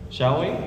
Shall we?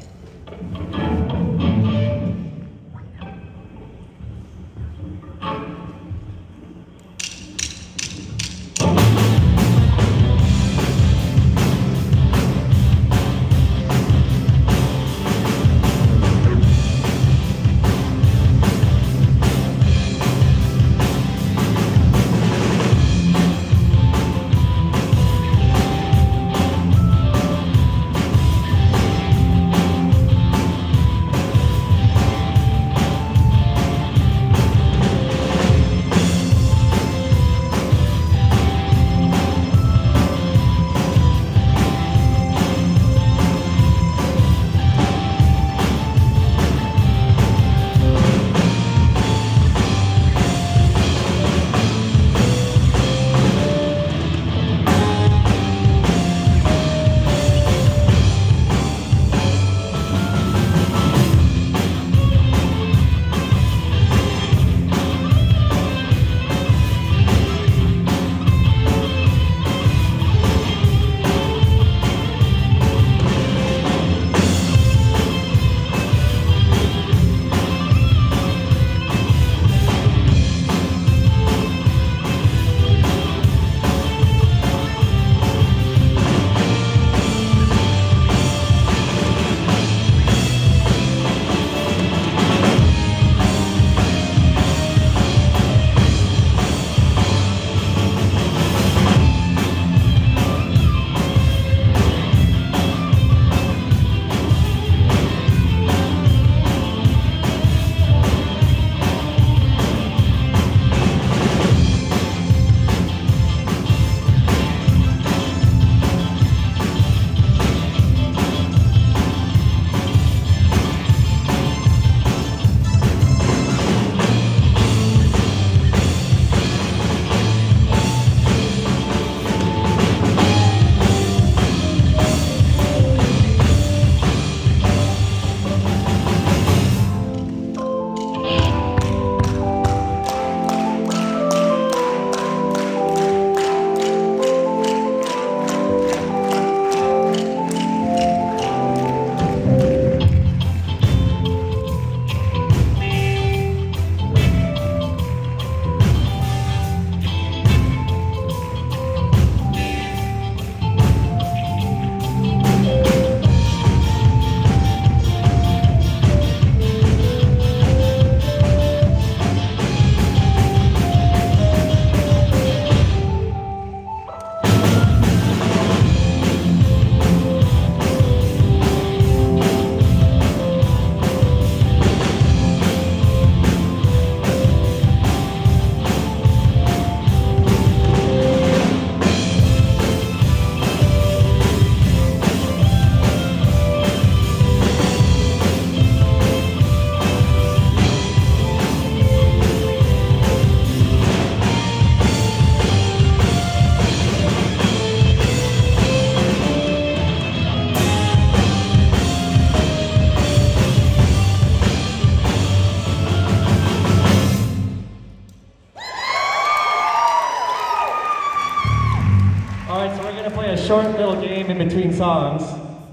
Short little game in between songs.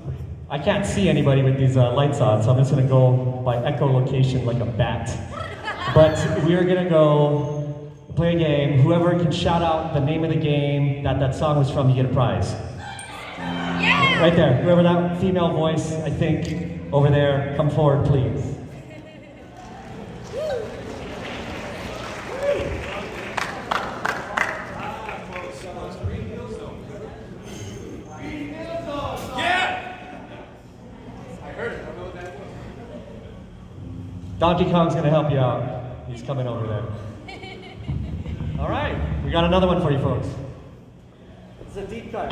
I can't see anybody with these lights on, so I'm just gonna go by echolocation like a bat. But we are gonna go play a game. Whoever can shout out the name of the game that song was from, you get a prize. Yeah! Right there. Whoever that female voice, I think, over there, come forward, please. Donkey Kong's gonna help you out. He's coming over there. All right, we got another one for you folks. It's a deep cut.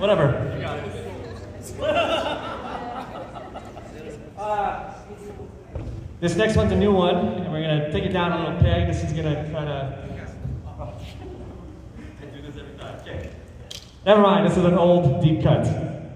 Whatever. This next one's a new one, and we're gonna take it down a little peg. This is gonna kind of. I do this every time. Okay. Never mind. This is an old deep cut.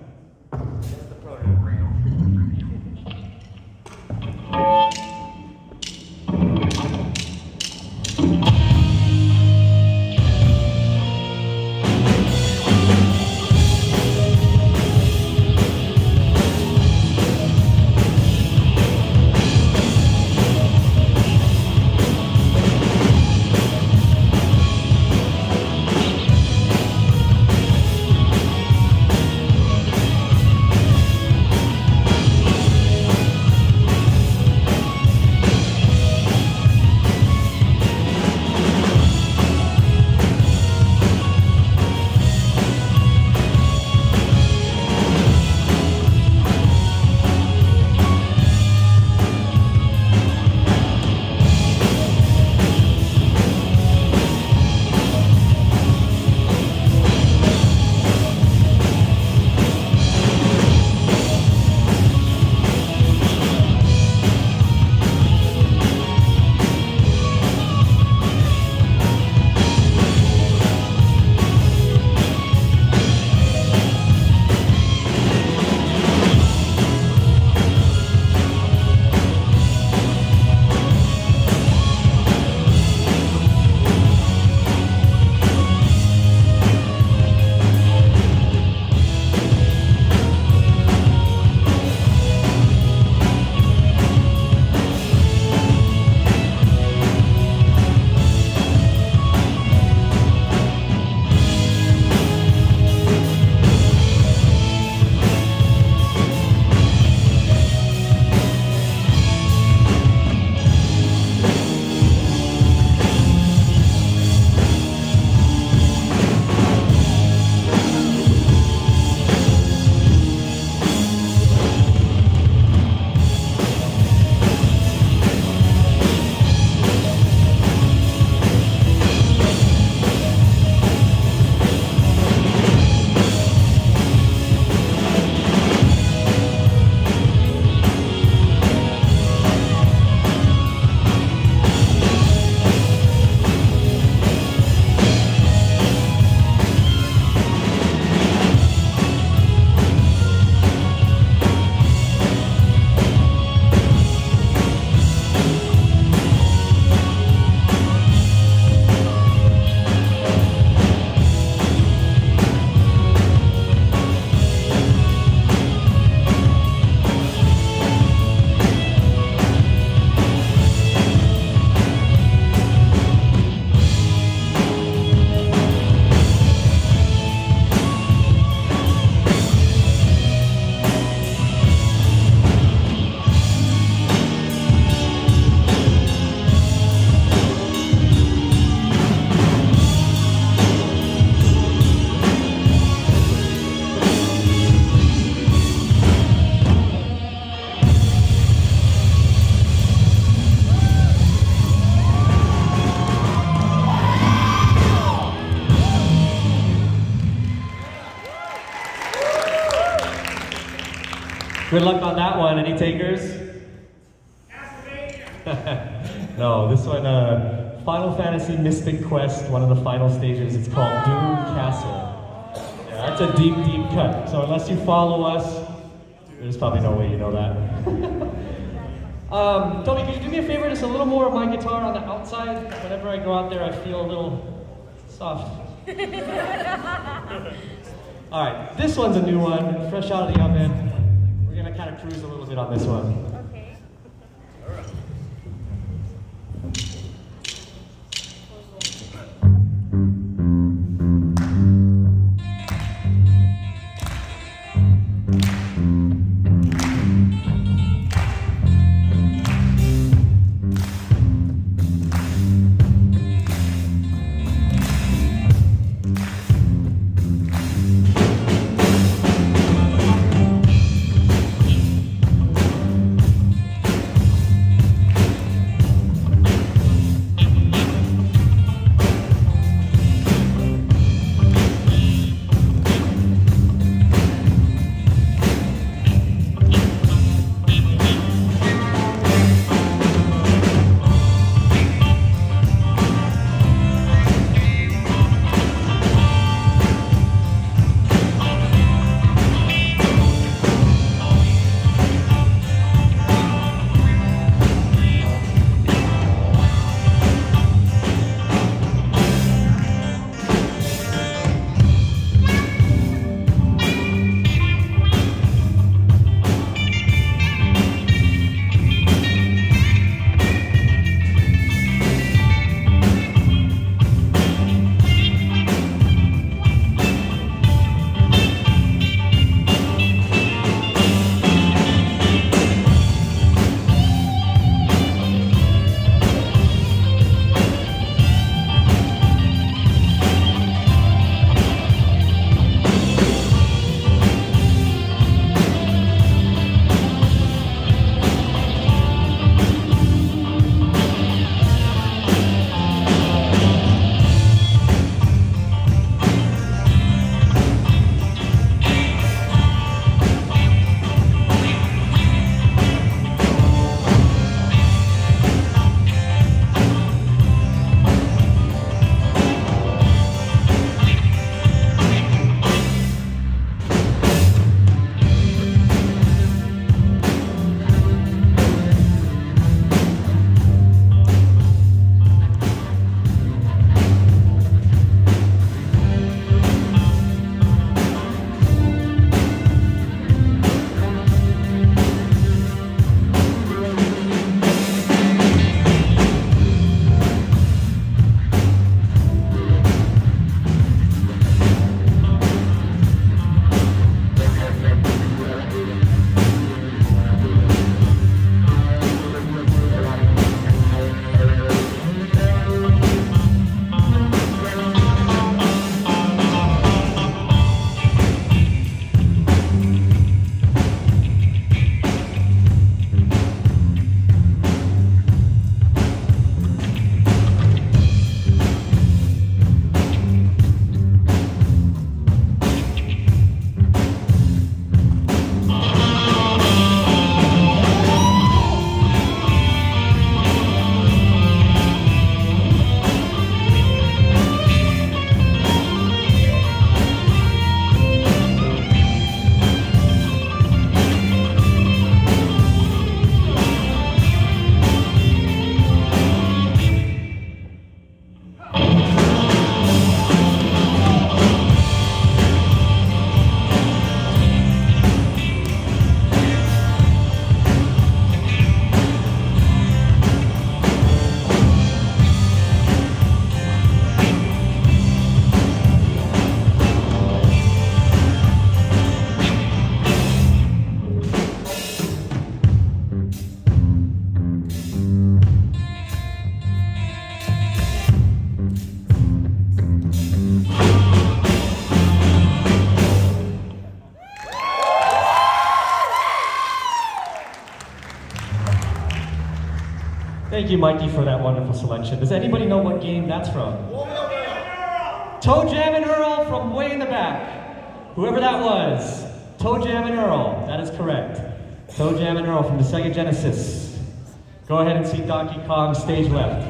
Good luck on that one. Any takers? No, this one, Final Fantasy Mystic Quest, one of the final stages. It's called Doom Castle. Yeah, that's a deep, deep cut. So unless you follow us, there's probably no way you know that. Toby, could you do me a favor? Just a little more of my guitar on the outside. Whenever I go out there, I feel a little soft. All right, this one's a new one, fresh out of the oven. We're gonna kind of cruise a little bit on this one. Okay. All right. thank you, Mikey, for that wonderful selection. Does anybody know what game that's from? Toe Jam and Earl from way in the back. Whoever that was. Toe Jam and Earl. That is correct. Toe Jam and Earl from the Sega Genesis. Go ahead and see Donkey Kong stage left.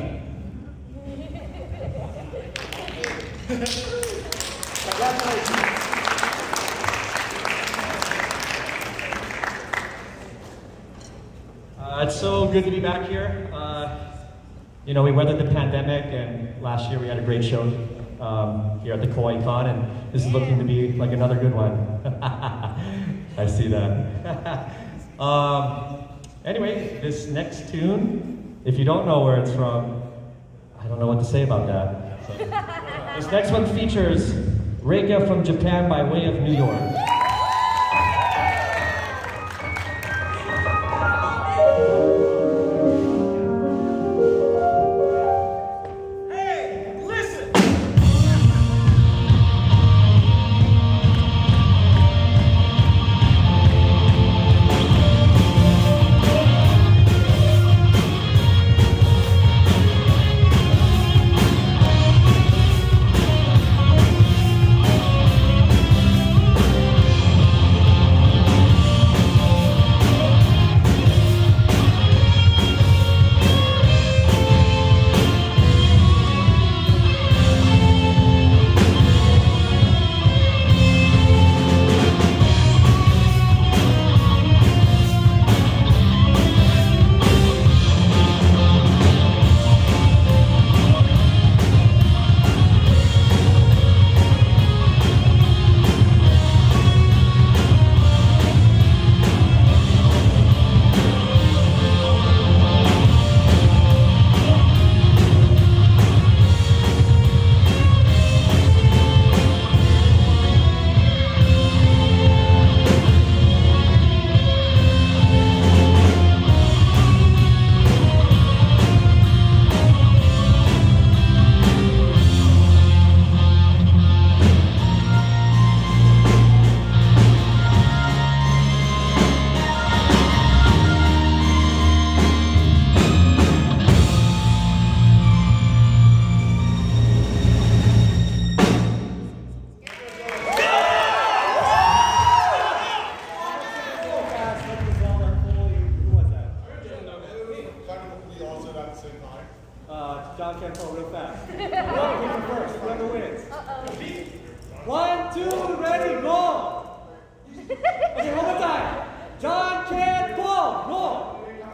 It's so good to be back here. You know, we weathered the pandemic, and last year we had a great show here at the Kauai Con, and this is looking to be like another good one. I see that. Anyway, this next tune, if you don't know where it's from, I don't know what to say about that. So, this next one features Reika from Japan by way of New York. John can't pull real fast. Whoever first, whoever wins. One, two, ready, roll! Okay, one more time. John can't pull, roll!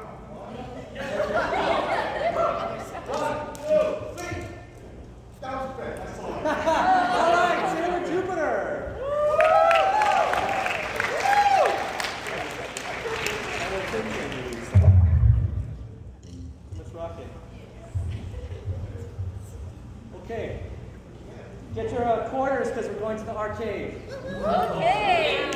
1, 2, 3. That was great. All right, Sailor Jupiter. Let's rock it. Okay. Get your quarters because we're going to the arcade. Okay.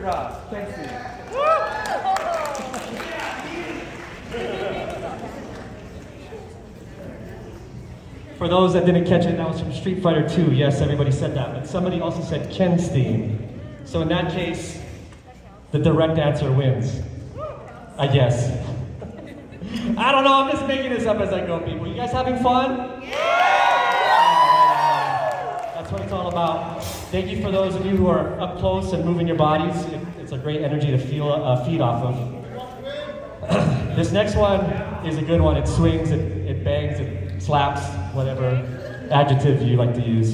Cross, Kenzie. For those that didn't catch it, that was from Street Fighter 2. Yes, everybody said that. But somebody also said Ken's theme. So in that case, the direct answer wins. I guess. I don't know, I'm just making this up as I go, people. You guys having fun? That's what it's all about. Thank you for those of you who are up close and moving your bodies. It's a great energy to feed off of. This next one is a good one. It swings, it bangs, it slaps, whatever adjective you like to use.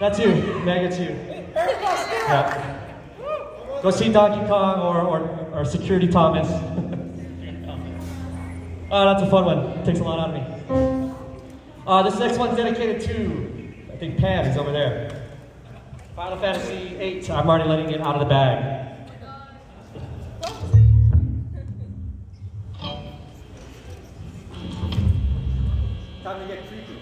That's you, Meg, it's you. Yeah. Go see Donkey Kong or Security Thomas. Oh, that's a fun one. Takes a lot out of me. This next one's dedicated to, I think Pam is over there. Final Fantasy VIII. I'm already letting it out of the bag. Time to get creepy.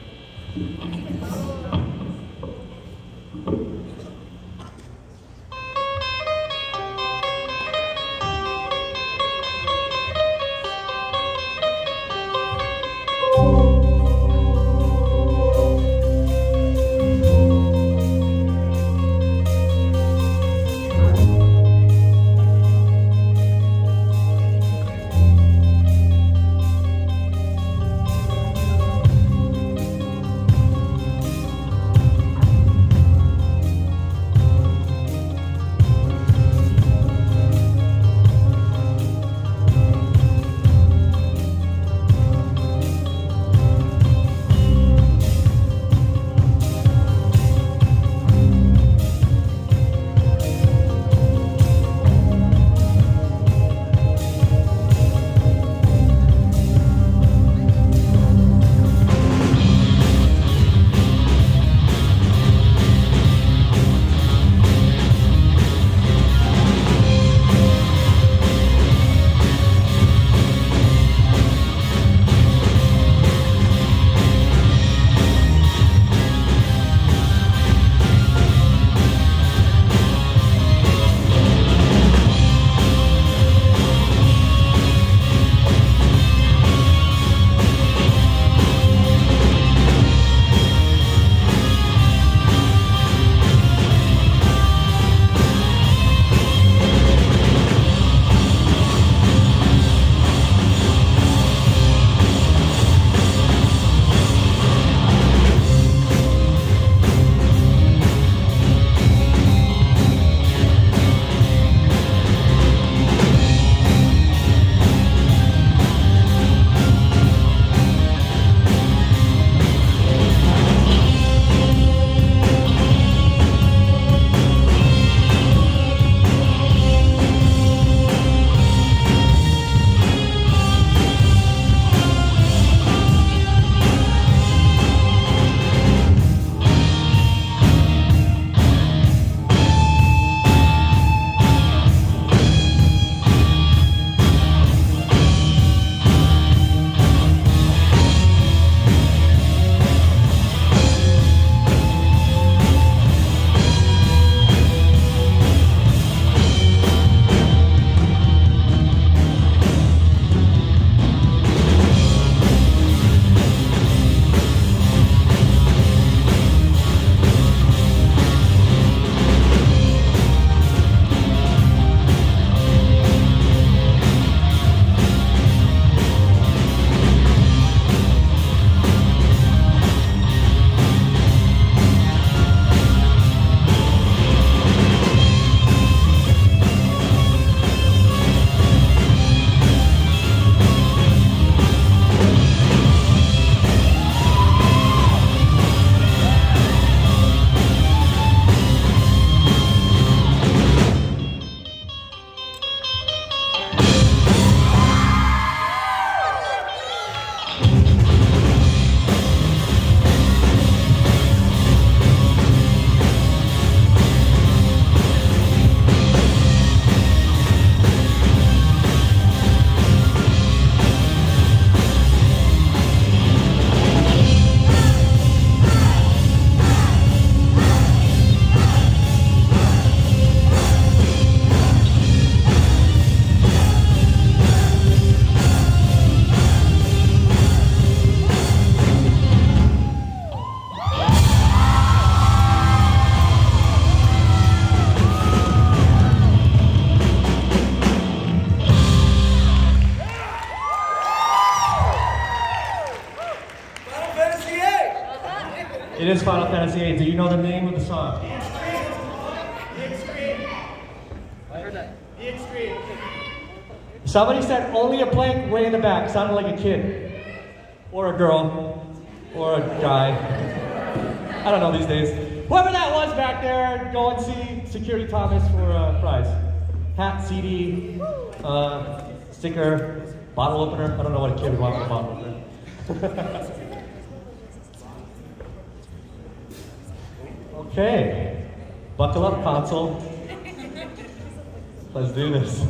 It is Final Fantasy VIII. Do you know the name of the song? The Extreme. I heard that. The Extreme. Somebody said only a plank way in the back. Sounded like a kid. Or a girl. Or a guy. I don't know these days. Whoever that was. Thomas back there. Go and see Security Thomas for a prize. Hat, CD, sticker, bottle opener. I don't know what a kid would want with a bottle opener. Okay, buckle up, console. Let's do this.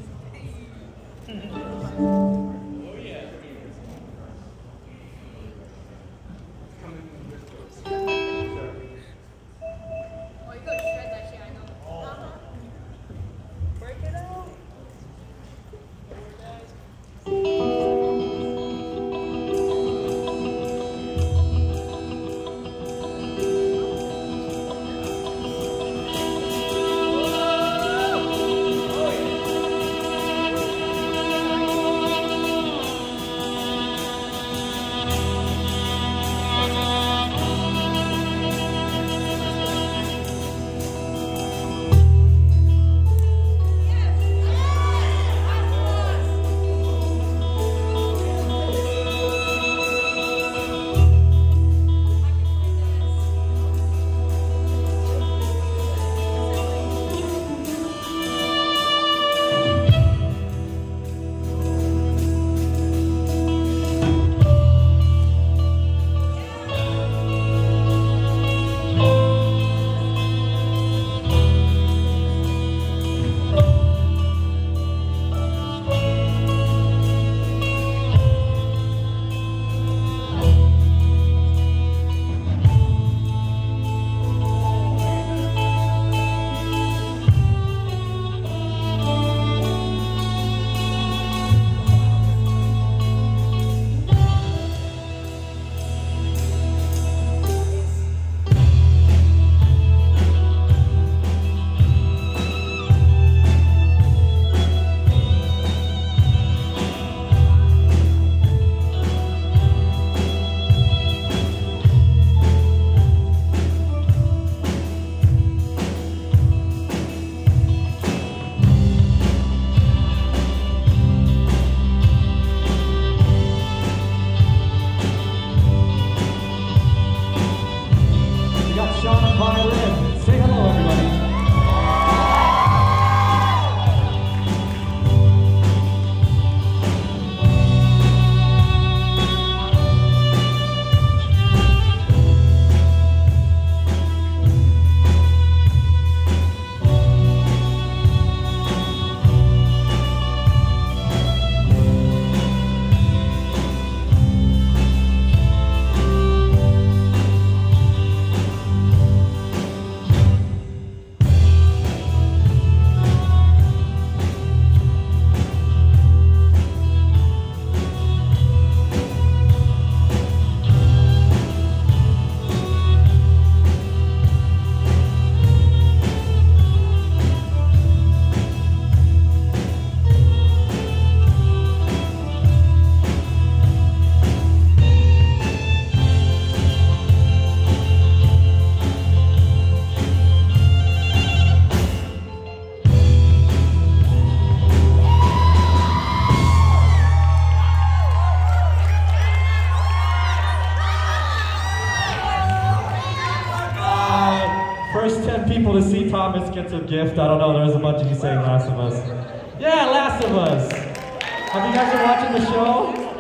People to see Thomas gets a gift. I don't know, there's a bunch of you saying Last of Us. Yeah, Last of Us! Have you guys been watching the show?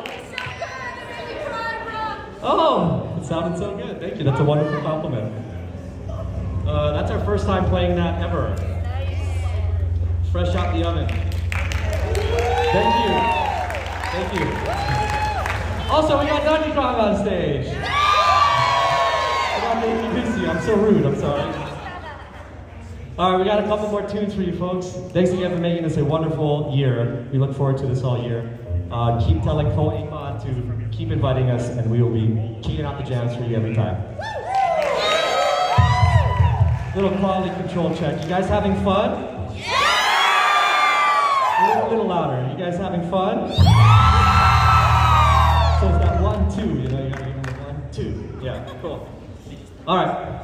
Oh, it sounded so good. Thank you, that's a wonderful compliment. That's our first time playing that ever. Fresh out the oven. Thank you. Thank you. Also, we got Donkey Kong on stage. I got Davey Lucy. I'm so rude, I'm sorry. All right, we got a couple more tunes for you folks. Thanks again for making this a wonderful year. We look forward to this all year. Keep telling Cole Akon to keep inviting us, and we will be keying out the jams for you every time. Little quality control check. You guys having fun? Yeah! A little louder. You guys having fun? Yeah! So it's that 1, 2. You know, you gotta give them 1, 2. Yeah, cool. All right.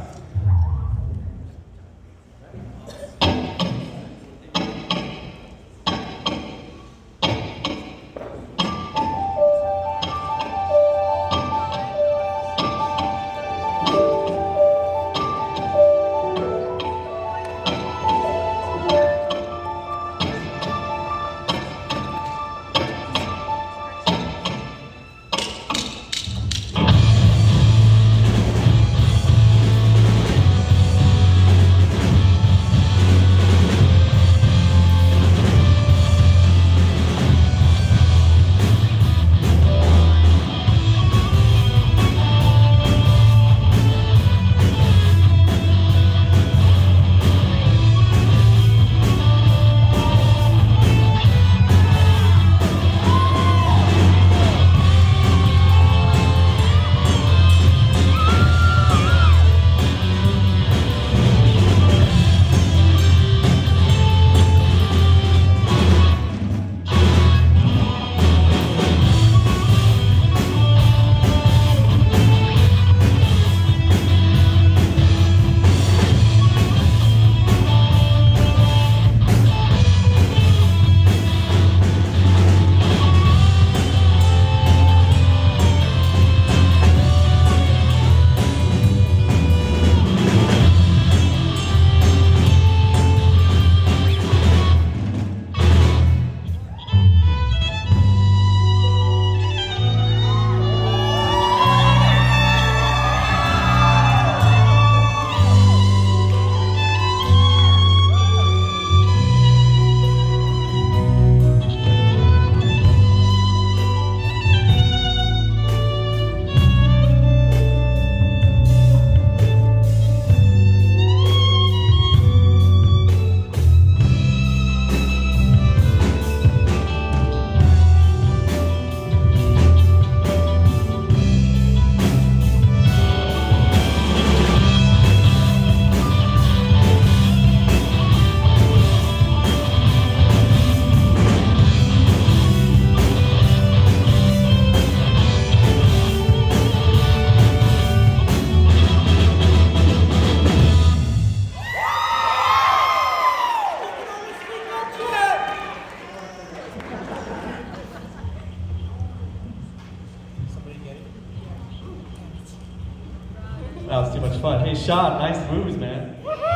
was too much fun. Hey, Sean, nice moves, man.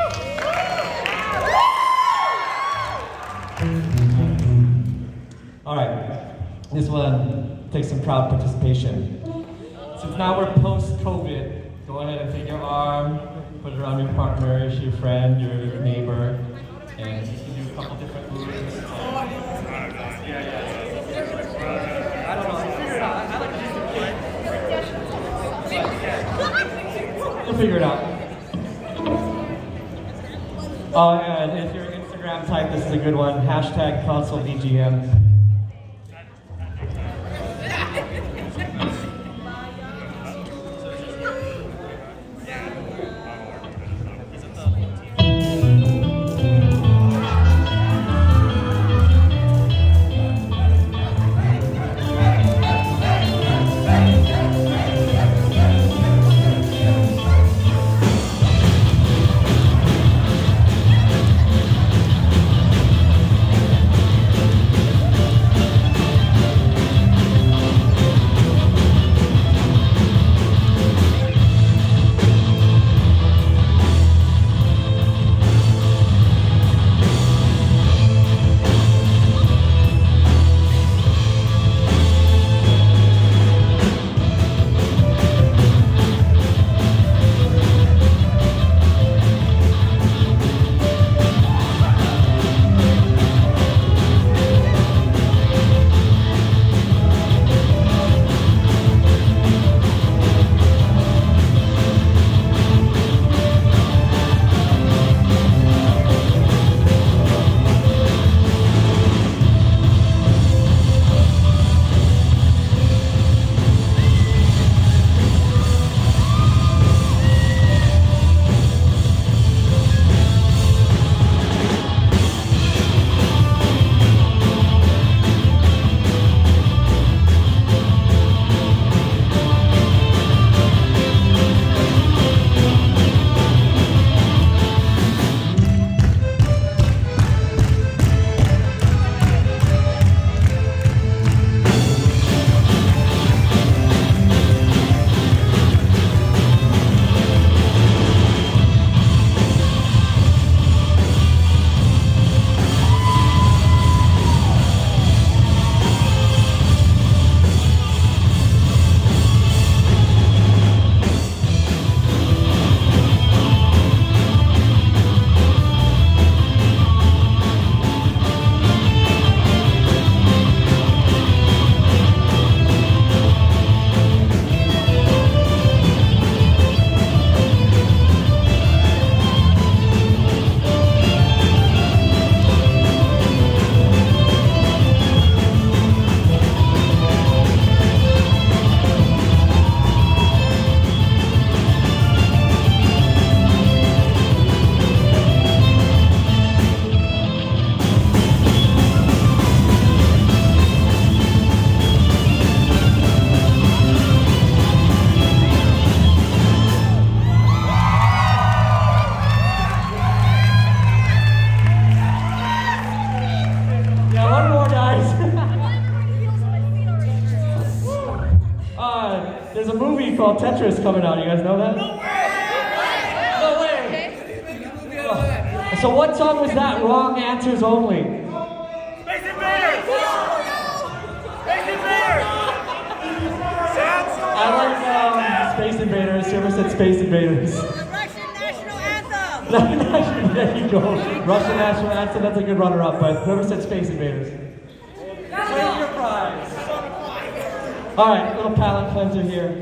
All right, this one takes some crowd participation. Since now we're post-COVID, go ahead and take your arm, put it around your partner, your friend, your neighbor, and you can do a couple different moves. I don't know. Figure it out. I like to do some We'll figure it out. Oh, and if you're an Instagram type, this is a good one. Hashtag console VGM. There's a movie called Tetris coming out. You guys know that? No way! No way! So what song was that? Wrong answers only. Space Invaders! Space Invaders! I like Space Invaders. Whoever said Space Invaders? The Russian national anthem! There you go. Russian national anthem. That's a good runner-up. But whoever said Space Invaders? Claim your prize. All right, little palate cleanser here.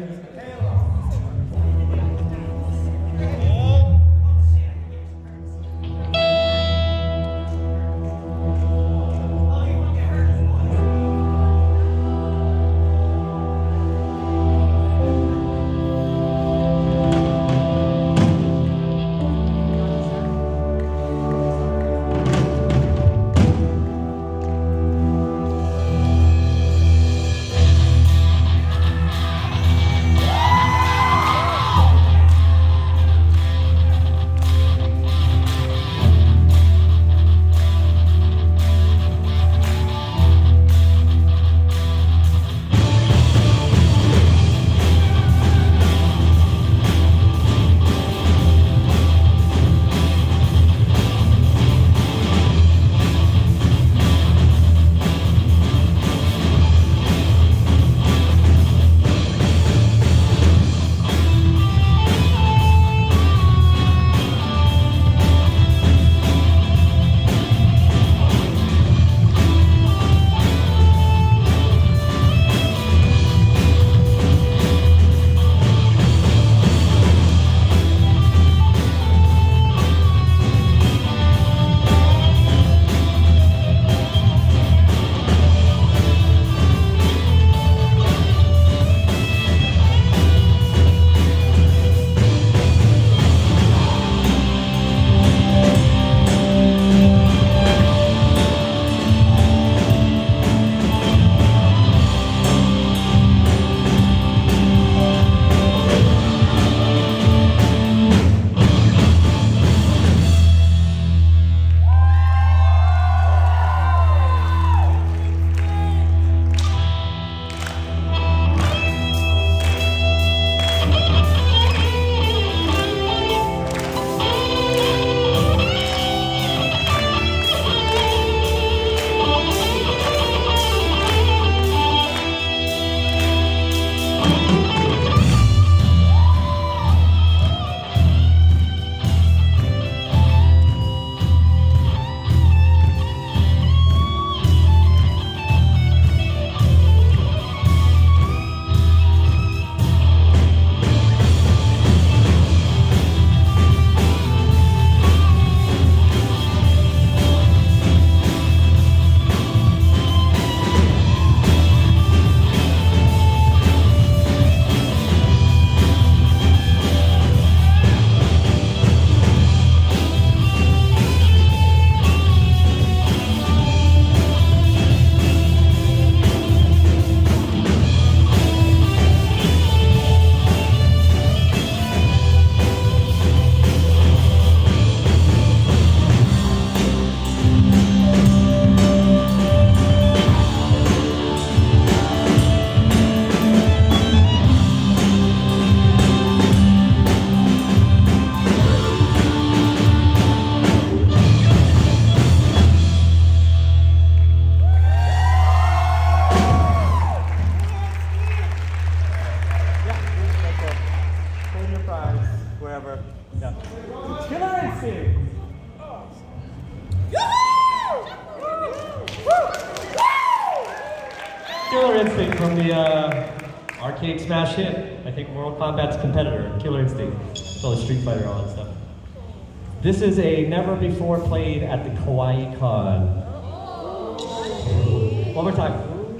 Killer Instinct from the arcade smash hit. I think Mortal Kombat's competitor, Killer Instinct. So the Street Fighter, all that stuff. This is a never before played at the Kawaii Con. One more time.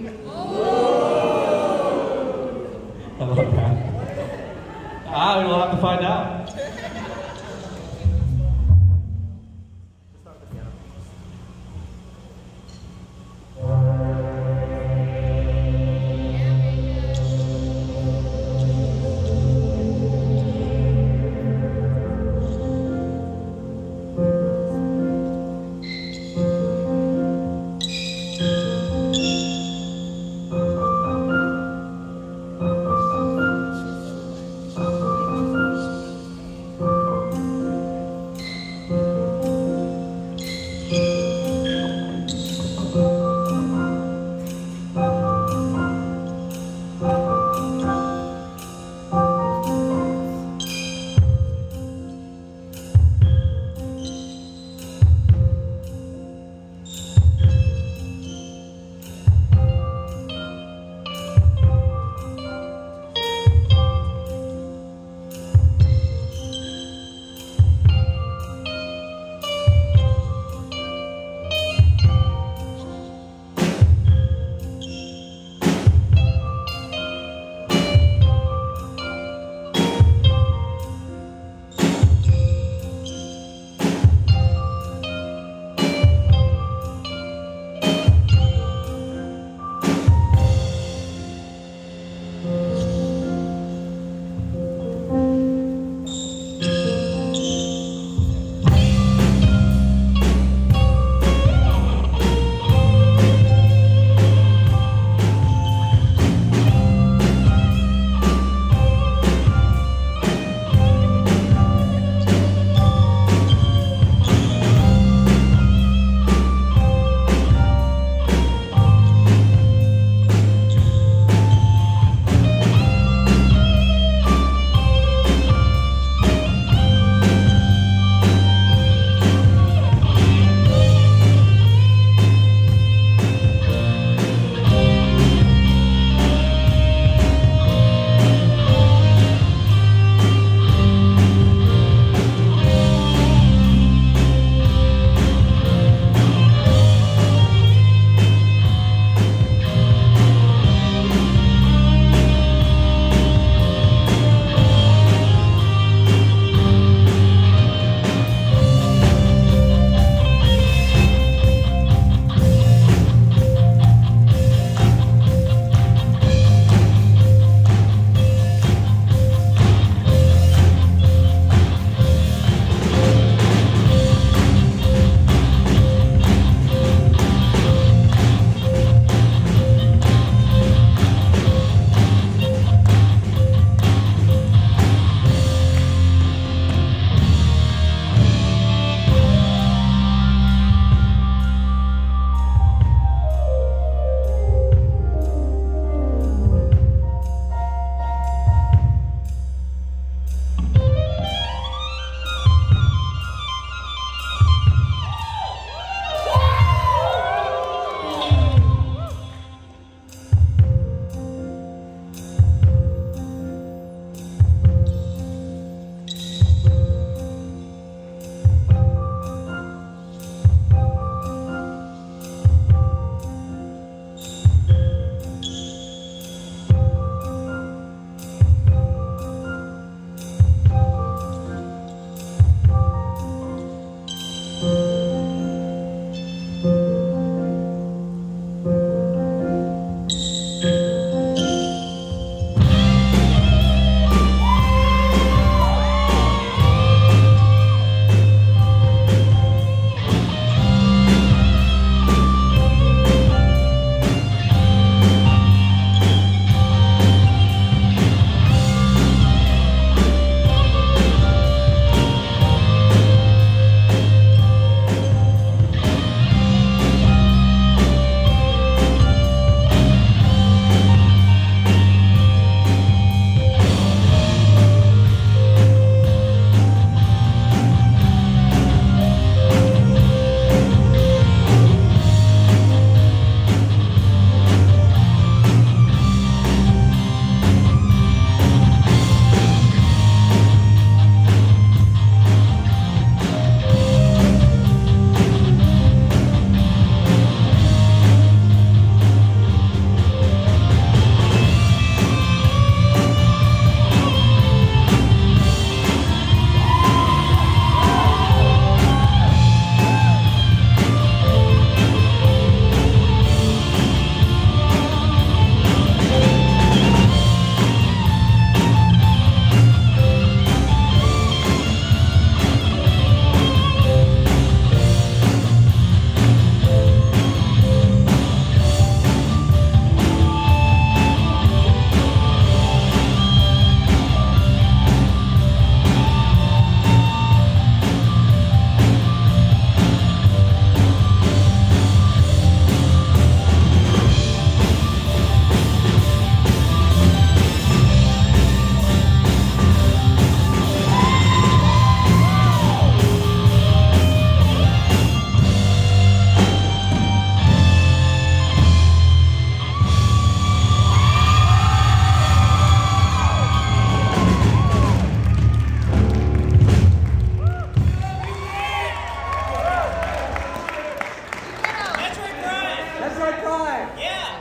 I love that. We'll have to find out.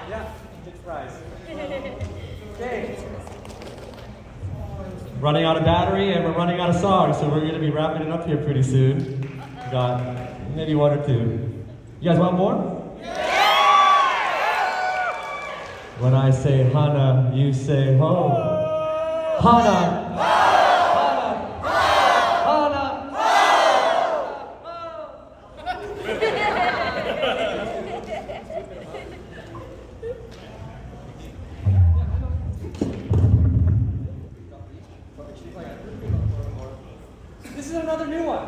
Yeah, it's fries. Okay. Running out of battery and we're running out of songs, so we're going to be wrapping it up here pretty soon. We got maybe one or two. You guys want more? Yeah! When I say Hana, you say ho. Hana! This is another new one.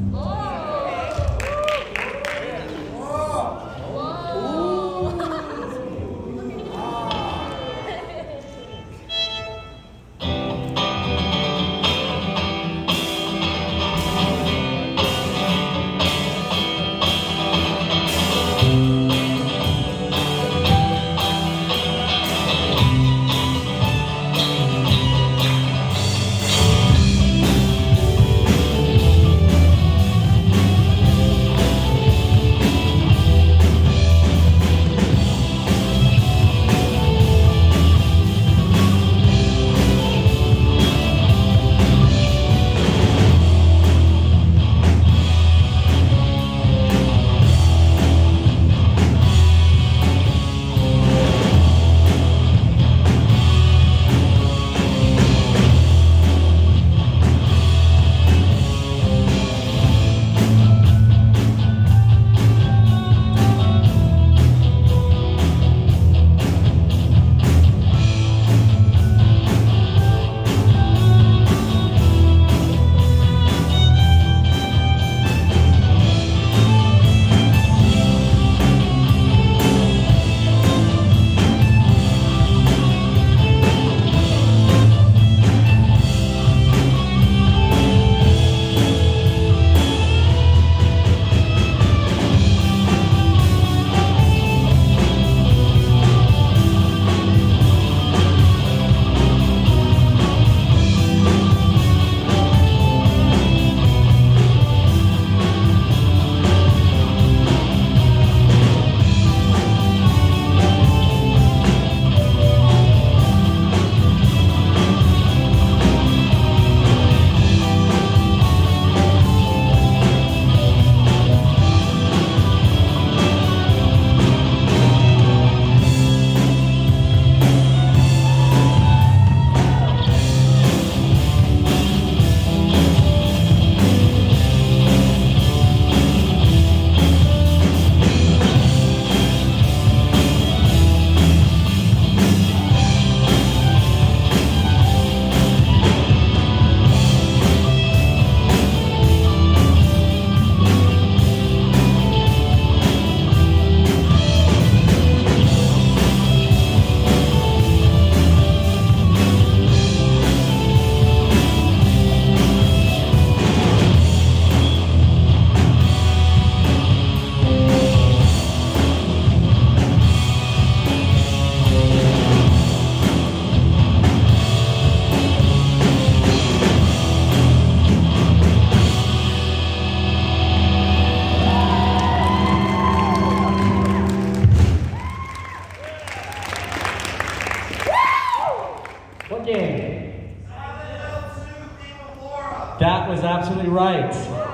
That was absolutely right.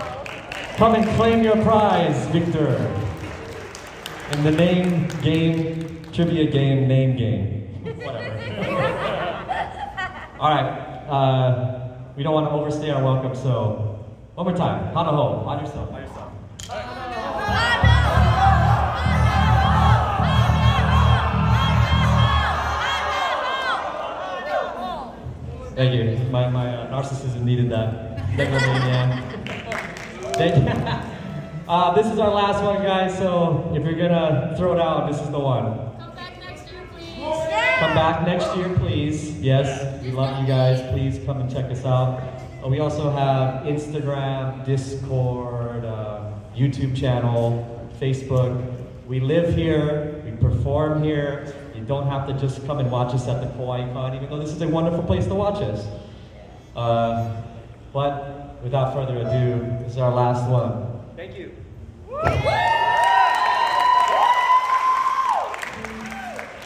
Come and claim your prize, Victor. In the name game, trivia game, name game. Whatever. All right. We don't want to overstay our welcome, so one more time. Hana ho. On yourself. On yourself. Thank you. My narcissism needed that. Thank you. This is our last one, guys, so if you're gonna throw it out, this is the one. Come back next year, please. Come back next year, please. Yes, we love you guys. Please come and check us out. We also have Instagram, Discord, YouTube channel, Facebook. We live here, we perform here. You don't have to just come and watch us at the Kauai Con, even though this is a wonderful place to watch us. But without further ado, this is our last one. Thank you.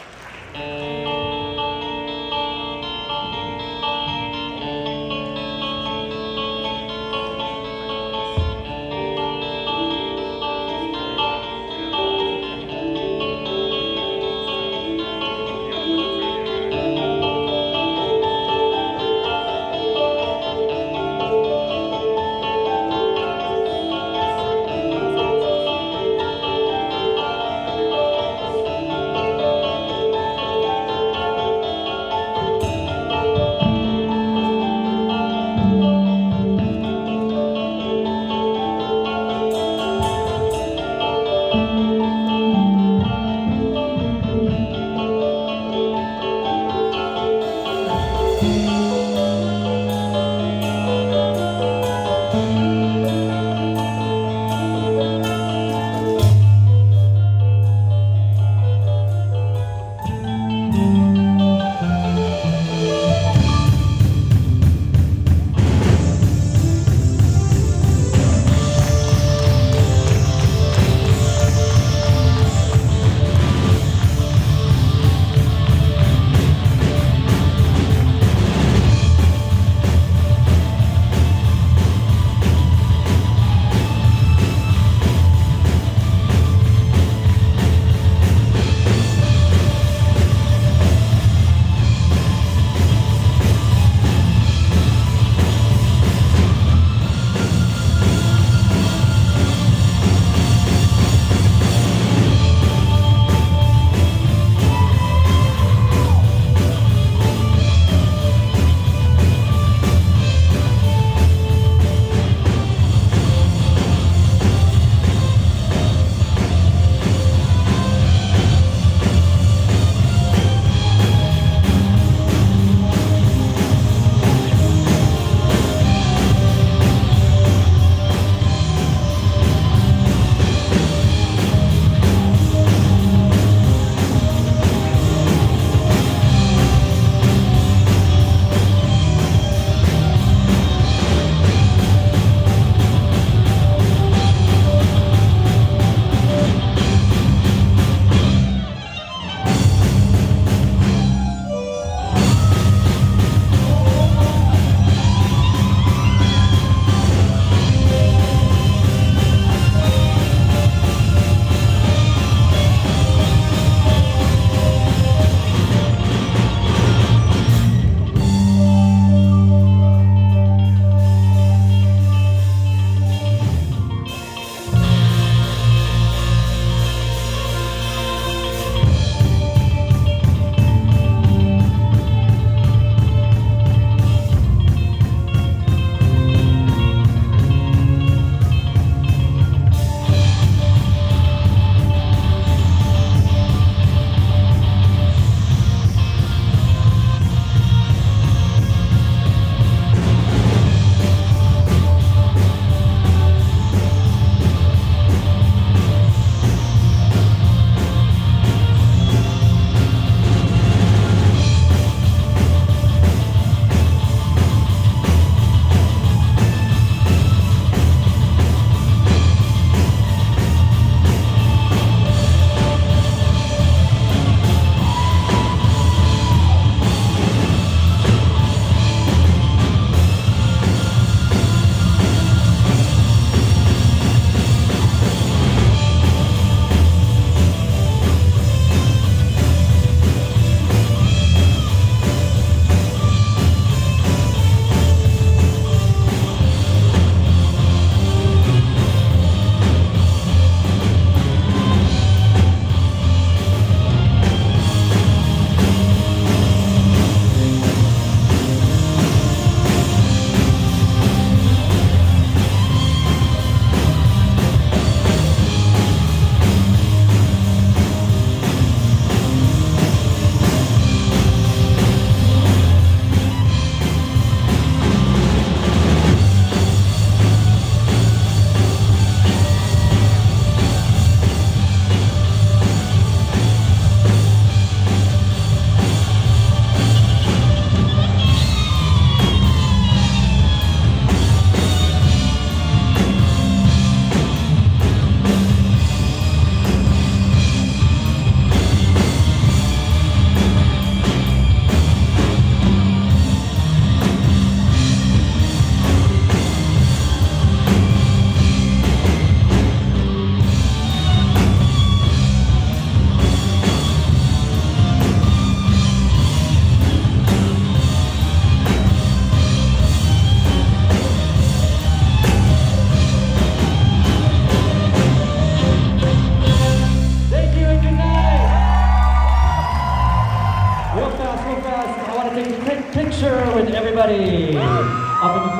picture with everybody up in the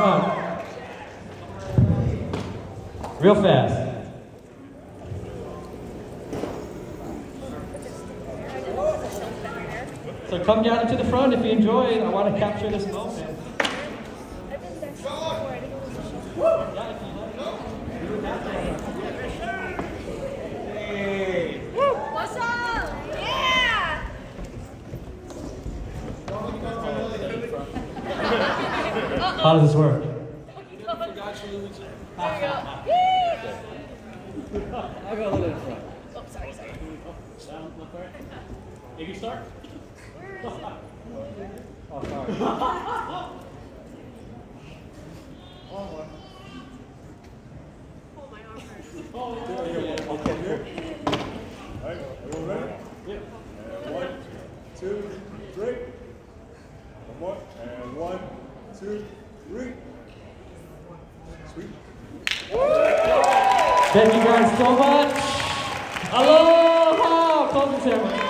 front. Real fast. So come gather to the front if you enjoy it. I want to capture this moment. What's up? Yeah! How does this work? There you go. I'll go a little in front. Oh, sorry. If you start. Where is it? Oh, sorry. Oh, my arm hurts. Okay, here. All right, everyone ready? Yeah. And 1, 2, 3. One more. And 1, 2, 3. Sweet. Thank you guys so much. Aloha! Closing ceremony.